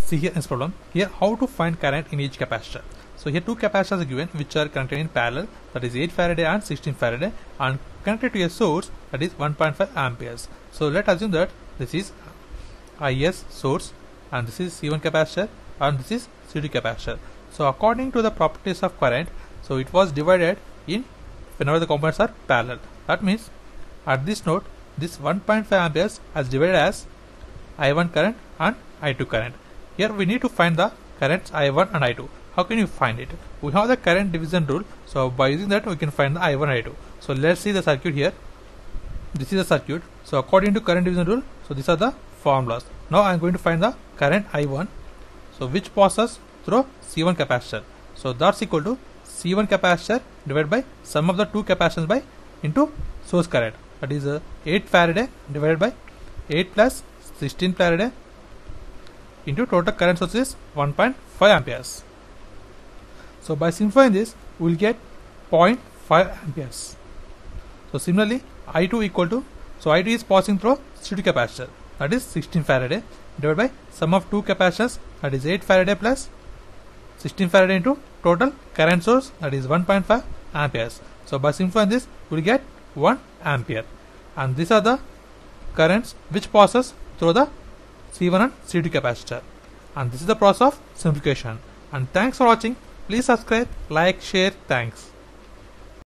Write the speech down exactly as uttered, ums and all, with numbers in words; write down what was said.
see here in this problem, here how to find current in each capacitor. So here two capacitors are given which are connected in parallel, that is eight Faraday and sixteen Faraday, and connected to a source that is one point five amperes. So let's assume that this is I S source and this is C one capacitor and this is C two capacitor. So according to the properties of current, so it was divided in whenever the components are parallel. That means at this node this one point five amperes is divided as I one current and I two current. Here we need to find the currents I one and I two. How can you find it? We have the current division rule, so by using that we can find the I one and I two. So let's see the circuit here. This is the circuit. So according to current division rule, so these are the formulas. Now I am going to find the current I one, so which passes through C one capacitor. So that's equal to C one capacitor divided by sum of the two capacitors by into source current, that is uh, eight Faraday divided by eight plus sixteen Faraday into total current source is one point five amperes. So by simplifying this, we will get zero point five amperes. So similarly, I two equal to, so I two is passing through C two capacitor, that is sixteen Faraday divided by sum of two capacitors, that is eight Faraday plus sixteen Faraday into total current source, that is one point five amperes. So by simplifying this, we will get one ampere, and these are the currents which passes through the C one and C two capacitor. And this is the process of simplification. And thanks for watching. Please subscribe, like, share. Thanks.